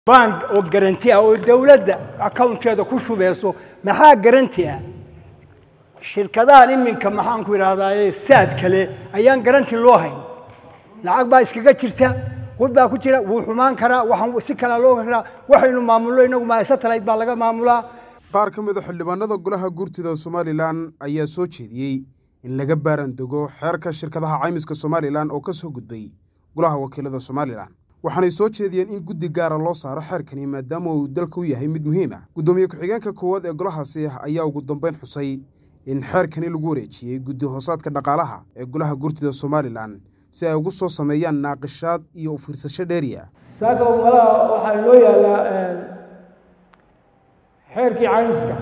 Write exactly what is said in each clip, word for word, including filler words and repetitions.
بانك أو جرنتي أو الدولة أكاونت كذا كوشو بيسو محا جرنتي الشركة ده من كم محان كوير هذا ساد كله أيام جرنتي لوهين لعق بايس كذا شرطة خود بقى كتير وحمان كرا وحن سكنا لوه كرا وحين معمولة إنه ما يستطيع بالغ معمولة. qaar ka mid ah xildhibaanada golaha guurtida Somaliland ayaa soo jeediyay in laga baarandago xeerka shirkadaha caymiska Somaliland oo ka soo gudbay golaha wakiilada Somaliland waxaanay soo jeediyeen in guddi gaar ah loo saaro xeerkani maadaama uu dalka u yahay mid muhiim ah gudoomiye ku-xigeenka koowaad ee golahaasi ayaa ugu dambeyn xusay in xeerkani lagu wareejiyay guddi hoosaadka dhaqaalaha ee golaha guurtida Somaliland si ay ugu soo sameeyaan naaqashaad iyo u fiirsasho dheeriya saaka walaal waxa loo yaalaa xeerkii caymiska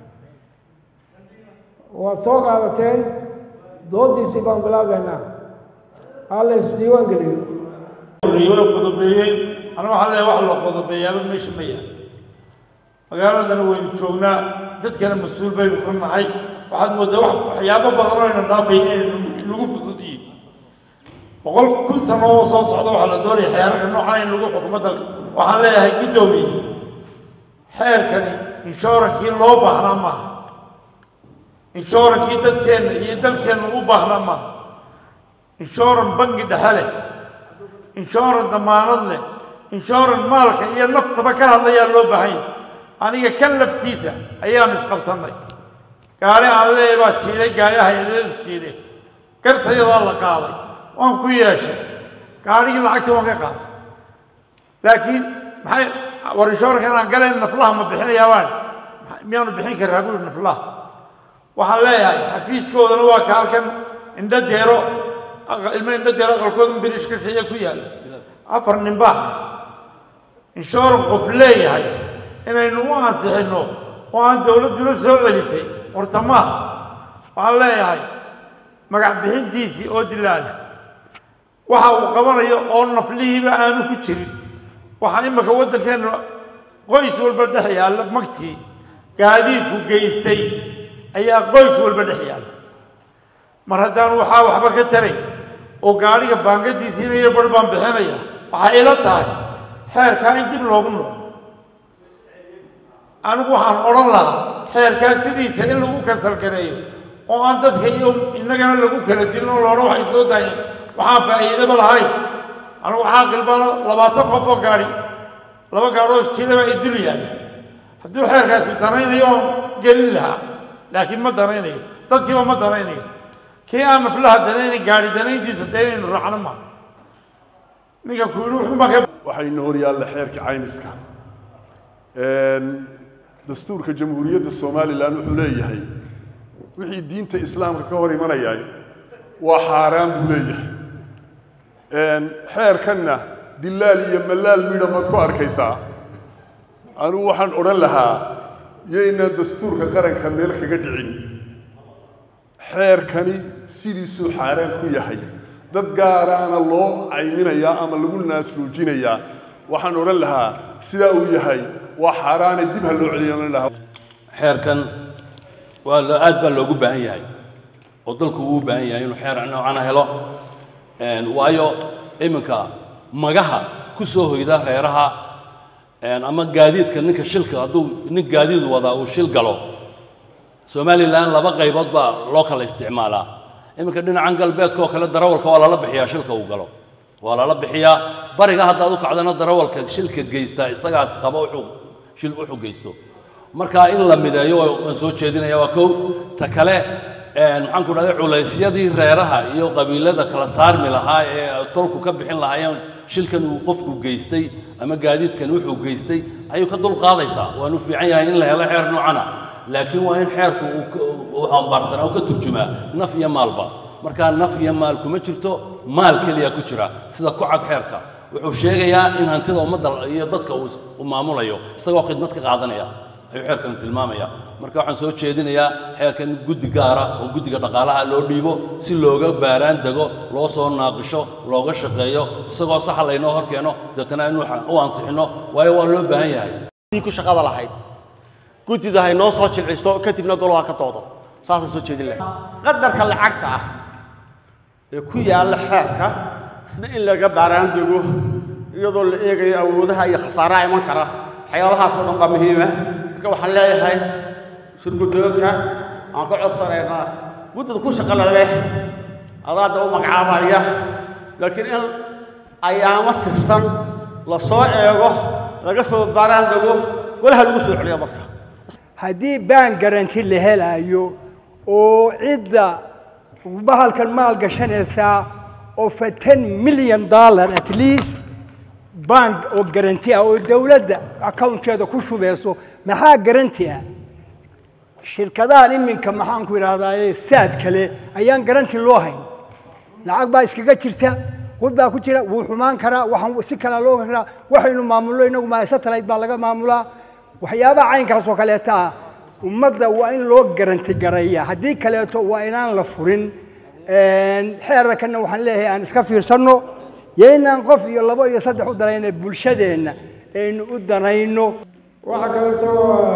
waa soo qaadateen doodiisii baan bilaabaynaa halla isdiiwaan geliyo riyo qodobeeyay ana waxa la wax la qodobeeyay meesha ma yahay magaaladana way joognaa dadkana mas'uul bay ku nahay waxaad moodaa wax waxyaabo badan oo inaan dhaafay in lagu fududiyo boqol kun sano oo soo socda waxa la doonay xeerarka noocan in lagu xukumo dalka waxaan leeyahay gudoomiye xeerkani insurance loo baahnaa ma insurance dadkeena iyo dalkeena u baahnaa ma insurance bangi dhaxale insurance damaanad leh insurance maalka iyo naftaba ka hadlaya loo baahan aniga kan laftiisa ayaan isqabsanay gaari aan leeyahay jiilay gaari hay'adaha jiilay kartayada la qaaday waan ku yeeshay gaarigii lacagta waan ka qaaday laakiin maxay war insurance aan galeen naflaha ma bixinaya waan miyaan bixin karaa buu naflaha waxaan leeyahay xafiiskoodana waa ka halkan indha deero ilmo indha deero qalkooda birish ka shaqeeya ku yaal afar nin baa insurance qof leeyahay inaynu u ansixino oo aan dawladdu la soo celisay horta ma waxaan leeyahay magac bixintiisii oo dilaan waxa uu qabanayo oo naflihiiba aanu ku jirin waxaan imika waddankeena qoys walba dhex yaalla magtii gaadiidku geystay ayaa qoys walba dhex yaalla mar haddaan waxaa waxba ka taray oo gaadhiga baangadiisii inay bar baan bixinaya waxay ila tahay xeerkaa in dib loogu noqdo anigu waxaan odhan lahaa xeerkaa sidiisa in lagu kansal gareeyo oo aan dadka iyo innagana lagu kala dilin oo loodhan waxay soo daayeen waxaan faa'iidaba lahayn anigu caaqil baan labaatan qof oo gaadhi laba gaadhoo jiilaba ay dul yaalla hadduu xeerkaasi danaynayo gelin lahaa laakiin ma danaynayo dadkiiba ma danaynayo kii aan naflaha danaynayn gaadhi danayntiisa daynaynu raacno ma ninka ku yidhi wuxuu maka waxaynu hor yaalla xeerka caymiska dastuurka jamhuuriyadda Somaliland wuxuu leeyahay wixii diinta islaamka ka hor imanaya waa xaaraan buu leeyahay xeerkanna dilaal iyo malaal midha maad ku arkaysaa anigu waxaan odhan lahaa yayna dastuurka qaranka meel kaga dhicin xeerkani sidiisuu xaaraan ku yahay dad gaaraana loo cayminayaa ama lagu naasluujinayaa waxaan odhan lahaa sidaa uu yahay waa xaaraane dib ha loo celiyan lahaa xeerkan waa aad baa loogu baahan yahay oo dalku uu u baahan yahay inuu xeer noocan helo waayo iminka magaha ku soo hoyda reeraha ama gaadiidka ninka shilka hadduu nin gaadiid wada uu shil galo Somaliland laba qaybood baa loo kala isticmaalaa iminka dhinacan galbeedka oo kale darawalka waa lala bixiyaa shilka uu galo waa lala bixiyaa bariga haddaad u kacdana darawalka shilka geysta isagaas qaba wuxuu shil wuxuu geysto marka in la mideeyo waan soo jeedinaya waa kow ta kale maxaan ku dhahay culaysyadii reeraha iyo qabiilada kala saarmi lahaa ee tolku ka bixin lahaayeen shilkan uu qofku geystay ama gaadiidkan wuxuu geystay ayuu ka dul qaadaysaa waanu fiican yahay in la helo xeer noocana laakiin waa in xeerku uu xambaarsan oo ka turjumaa naf iyo maalba marka naf iyo maal kuma jirto maal kaliya ku jira sida ku cad xeerka wuxuu sheegayaa in hantida ummadda iyo dadka uu maamulayo isagoo khidmad ka qaadanaya ayuu xeerkan tilmaamaya marka waxaan soo jeedinayaa xeerkan guddi gaara oo guddiga dhaqaalaha loo dhiibo si looga baaraan dago loo soo naaqisho looga shaqeeyo isagoo sax la inoo horkeeno dadana inuu u ansixino waayo waa loo baahan yahay ku shaqada lahayd guddida hay noo soo jilcisto kadibna golaha ka doodo saas soo jeedin leh qadarka lacagta ah ee ku yaala xeerka isna in laga baaraan dago iyadoo la eegayo awoodaha iyo khasaaraha iman kara waxyaabahaas oo dhan baa muhiima marka waxaan leeyahay shirguddoonka aan ka codsanaynaa guddida ku shaqada leh adaada u magacaabaya laakiin in ayaamo tirsan la soo eego laga soo baaraan dago golaha lagu soo celiyo marka haddii baan garanti la helayo oo cidda bahalkan maal gashanaysaa oo fatan milyan dollar at least bank oo garanti ah oo dawladda accountkeeda ku shubeyso maxaa garanti ah shirkadahan iminka maxaan ku yiraahdaa saad kale ayaan garanti loo hayn lacag baa iskaga jirta wad baa ku jira wuu xumaan karaa waxaan si kala loo karaa waxaynu maamulo inagu ma satellite baa laga maamulaa waxyaabaha caynkaas oo kaleeta ummadda waa in loo garanti gareeyaa haddii kaleeto waa inaan la furin xeerarkana waxaan leeyahay aan iska fiirsano yeynaan qof iyo labo iyo saddex u danayna bulshadeenna aynu u danayno waxa kaleeto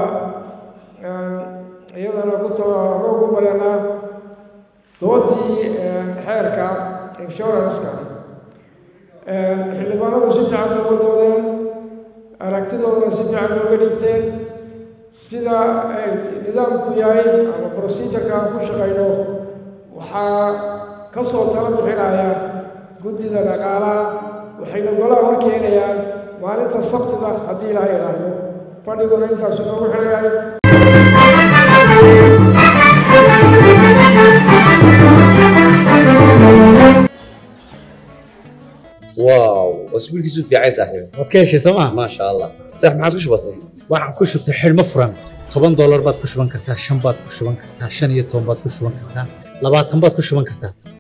iyadana ku talo ugu baranaa doodii xeerka insurance-ka xildhibaanadu si fiican bay uga doodeen aragtidoodana si fiican bay uga dhiibteen sida ay nidaamku yahay ama procedure-ka aan ku shaqayno waxaa ka soo tala bixinaya guddida dhaqaalaha waxayna golaha hor keenayaan maalinta sabtida haddii ilaahay idhaahdo fadhiguna intaasu noogu xidhayahay واو واسبوع كيسو في عايز صاحبي waad ka heshay sooma ما شاء الله صح ما عاد كش بسيط waxaan ku shubtay xidhmo furan toban dollar baad ku shuban kartaa shan baad ku shuban kartaa shan iyo toban baad ku shuban kartaa labaatan baad ku shuban kartaa